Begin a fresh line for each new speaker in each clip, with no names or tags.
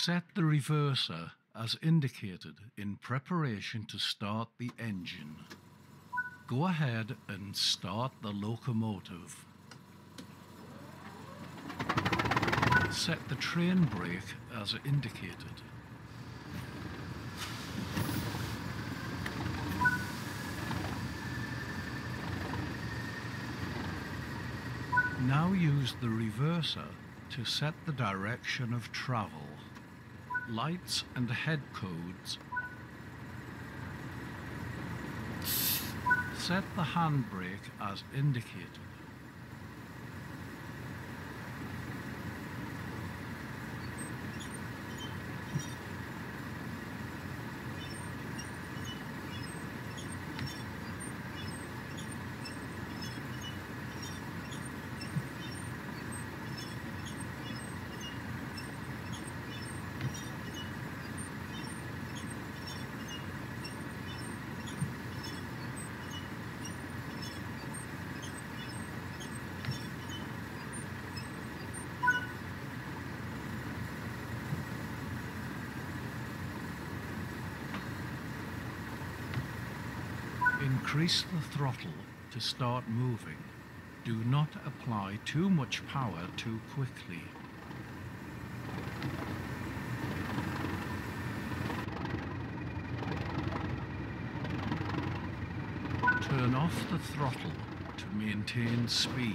Set the reverser as indicated in preparation to start the engine. Go ahead and start the locomotive. Set the train brake as indicated. Now use the reverser to set the direction of travel. Lights and head codes. Set the handbrake as indicated. Increase the throttle to start moving. Do not apply too much power too quickly. Turn off the throttle to maintain speed.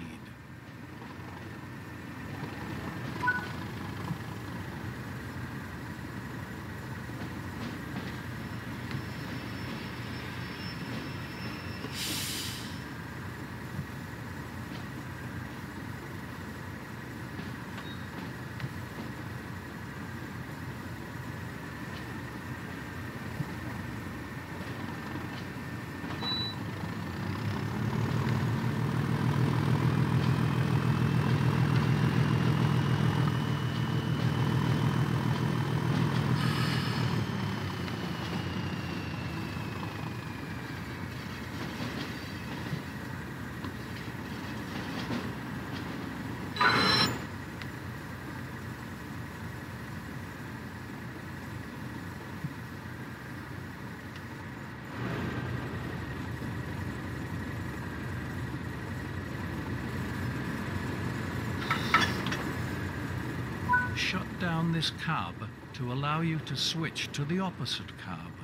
Shut down this cab to allow you to switch to the opposite cab.